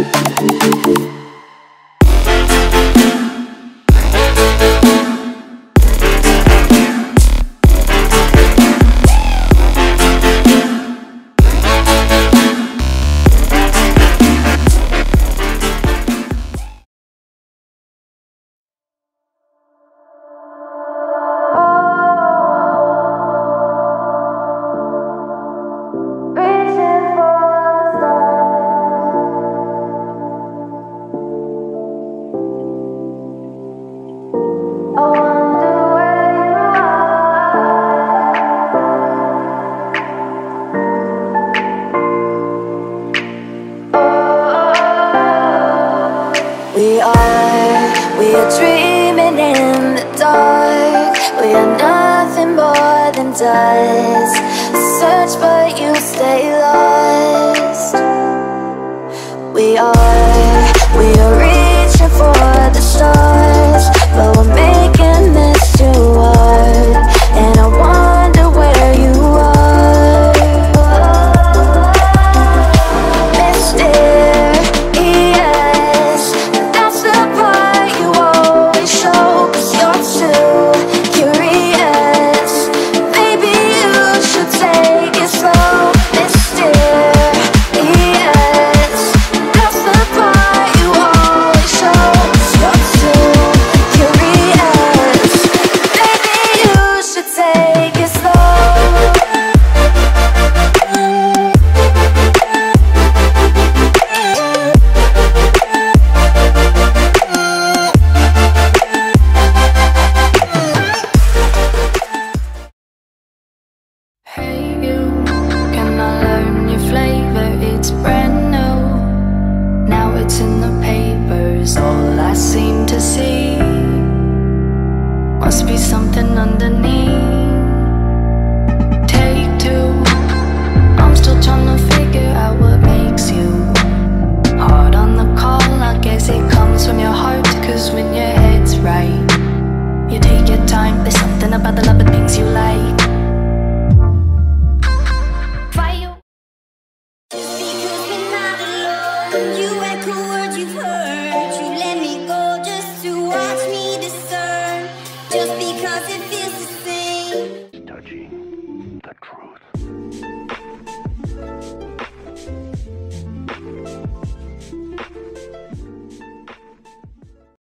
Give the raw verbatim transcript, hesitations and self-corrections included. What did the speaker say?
We are, we are dreaming in the dark. We are nothing more than dust. Search but you stay lost. We are, we are reaching for the stars, but we're making this too hard. And I wonder where you are, mysterious. That's the part you always show, 'cause you're too curious. Maybe you should take it slow, mysterious. That's the part you always show, 'cause you're too curious. Maybe you should take it slow. Hey you, can I learn your flavor? It's brand new. Now it's in the papers, all I seem to see. Must be something underneath. Take two, I'm still trying to figure out what makes you hard on the call. I guess it comes from your heart, 'cause when your head's right, you take your time. There's something about the love of things you like. You echo words you've heard. You let me go just to watch me discern. Just because it feels the same. Touching the truth.